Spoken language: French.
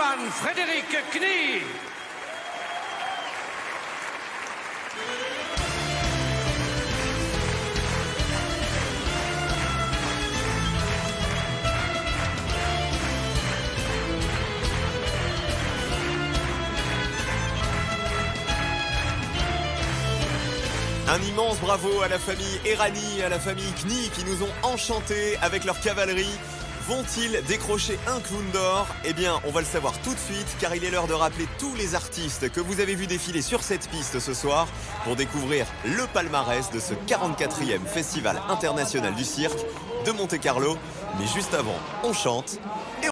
Johann Frédéric Knie. Un immense bravo à la famille Errani, à la famille Knie qui nous ont enchantés avec leur cavalerie. Vont-ils décrocher un clown d'or? Eh bien, on va le savoir tout de suite car il est l'heure de rappeler tous les artistes que vous avez vus défiler sur cette piste ce soir pour découvrir le palmarès de ce 44e Festival international du cirque de Monte-Carlo. Mais juste avant, on chante.